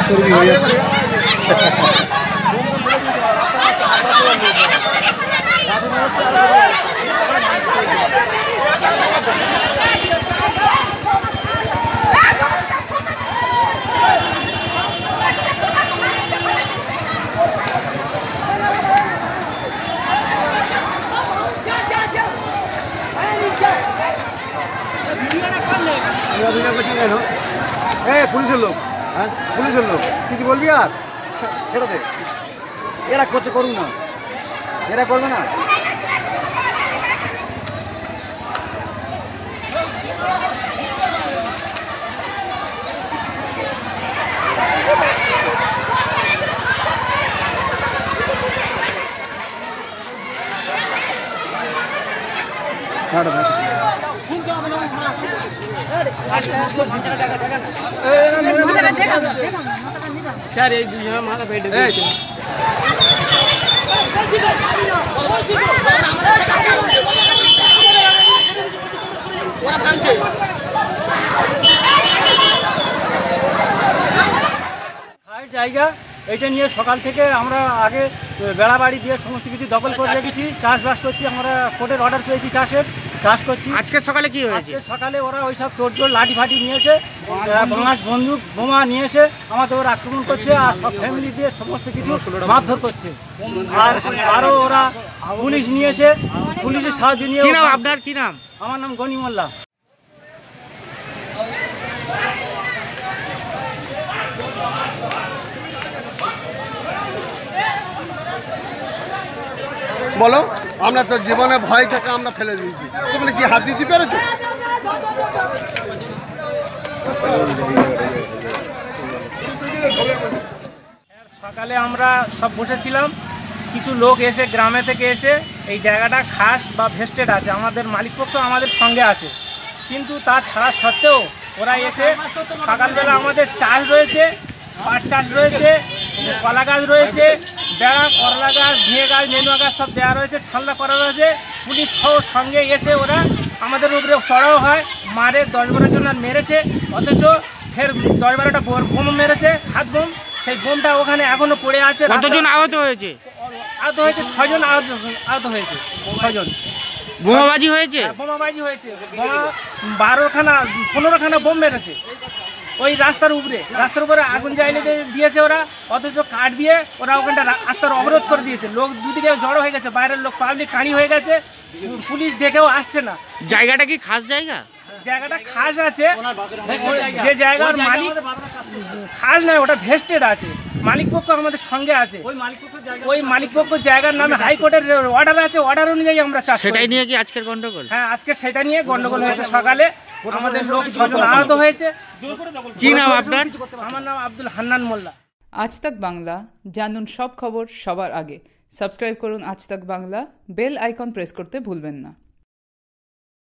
চর্বি হয়ে যাচ্ছে। পুলিশের লোক, হ্যাঁ পুলিশের লোক, কিছু বলবি আর ছেড়ে দে। এরা করছে করুক না, এরা করবে না। স্যার এই দুজন মাথা পেটে জায়গা এটা নিয়ে সকাল থেকে আমরা আগে বেড়াবাড়ি দিয়ে সমস্ত কিছু দখল করে রেখেছি, চাষবাস করছি। আমরা কোর্টের অর্ডার পেয়েছি চাষের, চাষ করছি। আজকে সকালে কি হয়েছে? সকালে ওরা ওই সব তোড়জোড় লাঠি ফাটি নিয়ে এসে, বাঁশ বন্দুক বোমা নিয়ে এসে আমাদের ওরা আক্রমণ করছে, আর সব ফ্যামিলি দিয়ে সমস্ত কিছু মারধর করছে। আর আরও ওরা পুলিশ নিয়ে এসে, পুলিশের সাহায্য নিয়ে। আপনার কি নাম? আমার নাম গনি মোল্লা। বলো, আমরা তো জীবনে ভয় থেকে আমরা ফেলে দিয়েছি, তুমি কি হাত দিতে পেরেছো? সকালে আমরা সব বসেছিলাম, কিছু লোক এসে গ্রামে থেকে এসে এই জায়গাটা খাস বা ভেস্টেড আছে, আমাদের মালিকপক্ষ আমাদের সঙ্গে আছে, কিন্তু তা ছাড়া সত্ত্বেও ওরা এসে সকালবেলা আমাদের চাষ রয়েছে, পাট চাষ রয়েছে, কলা গাছ রয়েছে, বেড়া, করলা গাছ, ঝিঙে গাছ, নেনুয়া গাছ সব দেওয়া রয়েছে, ছালনা করা রয়েছে। পুলিশ সহ সঙ্গে এসে ওরা আমাদের উপরে চড়াও হয়, মারে 10-12 জন মেরেছে। অথচ ফের 10-12টা বোম মেরেছে, হাত বোম। সেই বোমটা ওখানে এখনো পড়ে আছে। কতজন আহত হয়েছে? আহত হয়েছে 6 জন, আহত হয়েছে 6 জন। বোমাবাজি হয়েছে? বোমাবাজি হয়েছে, বোমা 15খানা বোম মেরেছে ওই রাস্তার উপরে আগুন জ্বালিয়ে দিয়েছে ওরা। অথচ কাঠ দিয়ে ওরা ওখানটা রাস্তার অবরোধ করে দিয়েছে। লোক দুদিকে জড়ো হয়ে গেছে, বাইরের লোক পাবলিক কাঁড়ি হয়ে গেছে, পুলিশ ডেকেও আসছে না। জায়গাটা কি খাস জায়গা? জায়গাটা খাস আছে, যে জায়গার মালিক খাস নয়, ওটা ভেস্টেড আছে, মালিকপক্ষ আমাদের সঙ্গে আছে। ওই মালিকপক্ষ জায়গার নামে হাইকোর্টের অর্ডার আছে, অর্ডার অনুযায়ী আমরা চাষ। সেটাই নিয়ে কি আজকের গন্ডগোল? হ্যাঁ, আজকে সেটা নিয়ে গন্ডগোল হয়েছে। সকালে আমাদের লোক 6 জন আহত হয়েছে। কি নাম আপনার? আমার নাম আব্দুল হান্নান মোল্লা। আজ তাক বাংলা, জানুন সব খবর সবার আগে। সাবস্ক্রাইব করুন আজ তাক বাংলা, বেল আইকন প্রেস করতে ভুলবেন না।